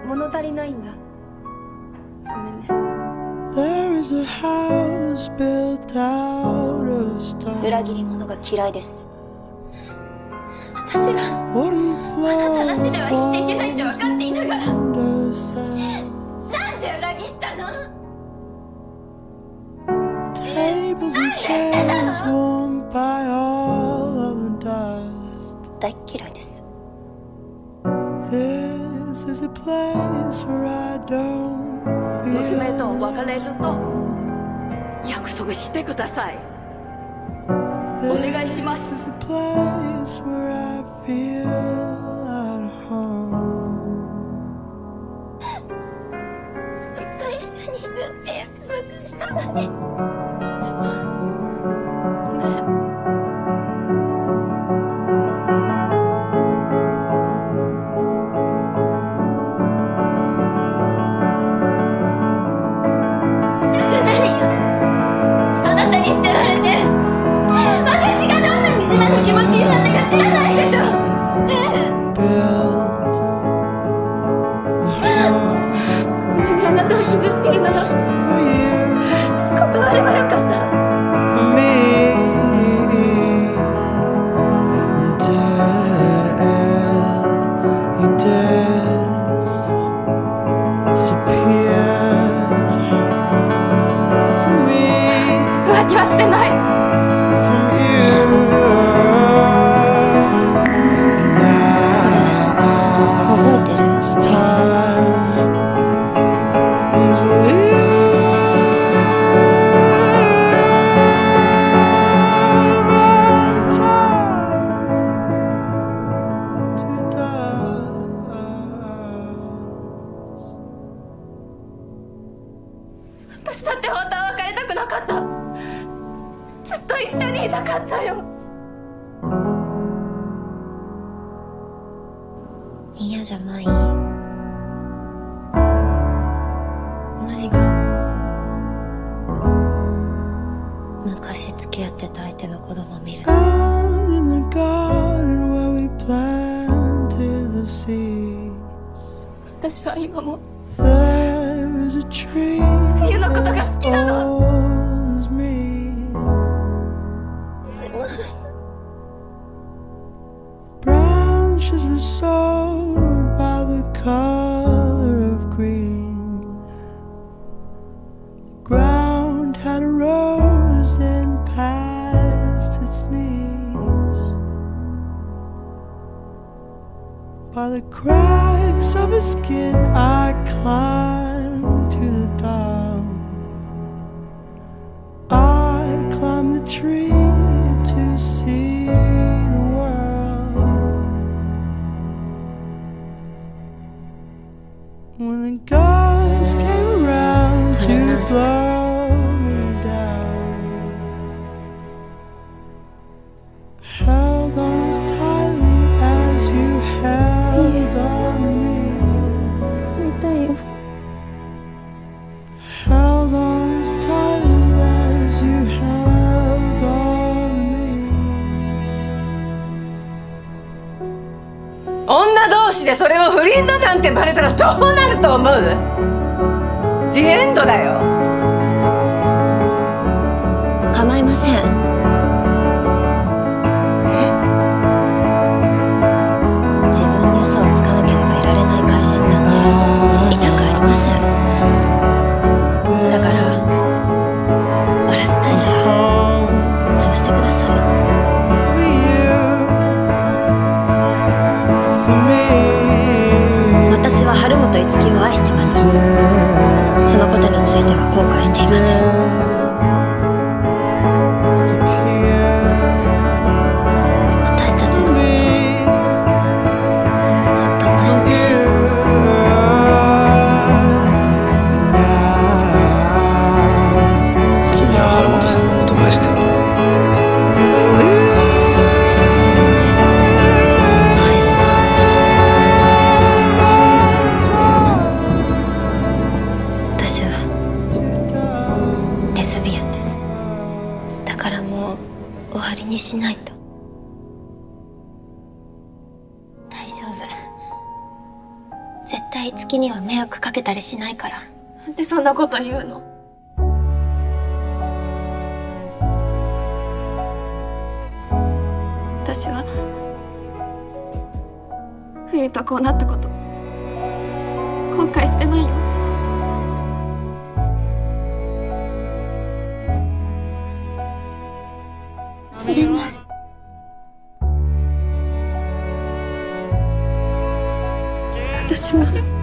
物足りないんだ。ごめんね。 裏切り者が嫌いです。私があなたなしでは生きていけないって分かっていながら、なんで裏切ったの？大嫌いです。 娘と別れると約束してください。お願いします。 ずっと一緒にいるって約束したのに。ごめん。あなたに捨てられて私がどんな惨めな気持ちになったか知らないでしょ。こんなにあなたを傷つけるなら断ればよかった。浮気はしてない。これ覚えてる？私だって本当は別れたくなかった。ずっと一緒にいたかったよ。嫌じゃない？何が？昔付き合ってた相手の子供見る。私は今も冬のことが好きなの。すいません。 Branches were sold by the color of green. The ground had a rose then past its knees. By the cracks of his skin I climbed to the top. I climbed the tree to see the world. When the guys came around to blow me down, held on as tightly as you held on me. 会いたいよ。 Held on as tightly as you held on me. 女同士でそれも不倫だなんてバレたらどうなると思う？ジエンドだよ。 構いません。自分に嘘をつかなければいられない会社になんていたくありません。だからバラしたいならそうしてください。 For you, for me. 私は春元樹を愛してます。そのことについては後悔していません。私たちのこと夫も知ってる。 君は春元さんのことを愛してる。 私はレズビアンです。だからもう終わりにしないと。大丈夫。 絶対月には迷惑かけたりしないから。 なんでそんなこと言うの？私は冬とこうなったこと後悔してないよ。 それは私は